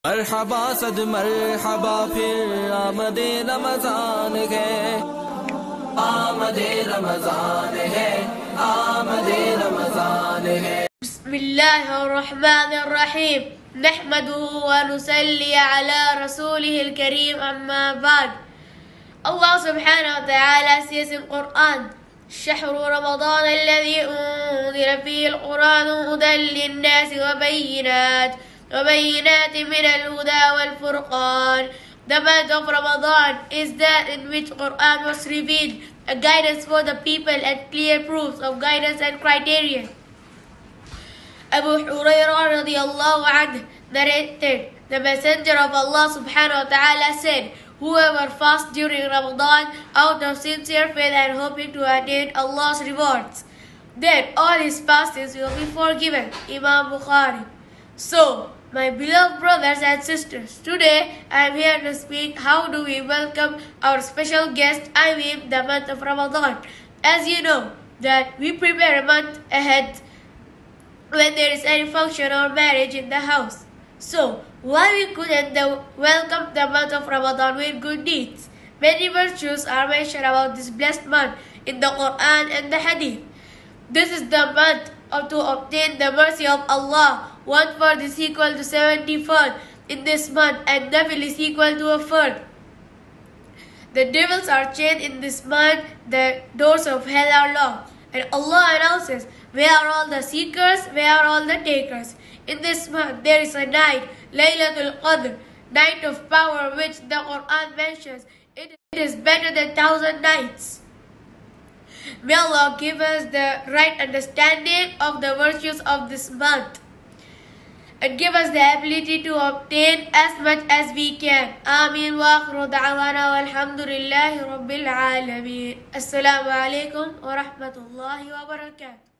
मरहबा सद मरहबा फिर आमदे रमजान है, आमदे रमजान है, आमदे रमजान है। बिस्मिल्लाहिर्रहमानिर्रहीम नहमदुहु व नुसल्ली अला रसूलिहिल करीम अम्मा बाद। Allah subhanahu wa ta'ala says in Quran, شهر رمضان الذي أنزل فيه القرآن هدى للناس وبينات من الهدى والفرقان. The month of Ramadan is that in which Quran was revealed, a guidance for the people and clear proofs of guidance and criterion. Abu Hurairah radiallahu anhu narrated, the Messenger of Allah subhanahu wa ta'ala said, whoever fasts during Ramadan out of sincere faith and hoping to attain Allah's rewards, then all his fastings will be forgiven. Imam Bukhari. So, my beloved brothers and sisters, today I am here to speak how do we welcome our special guest, the month of Ramadan. As you know, that we prepare a month ahead when there is any function or marriage in the house. So, why we couldn't welcome the month of Ramadan with good deeds? Many virtues are mentioned about this blessed month in the Quran and the Hadith. This is the month to obtain the mercy of Allah. One fourth is equal to 74th in this month, and Nafil is equal to a fourth. The devils are chained in this month, the doors of hell are locked. And Allah announces, where are all the seekers, where are all the takers? In this month there is a night, Laylatul Qadr, night of power, which the Quran mentions. It is better than 1,000 nights. May Allah give us the right understanding of the virtues of this month and give us the ability to obtain as much as we can. Ameen wa akhiru da'wana walhamdulillahi rabbil alameen. Assalamu alaikum wa rahmatullahi wa barakatuh.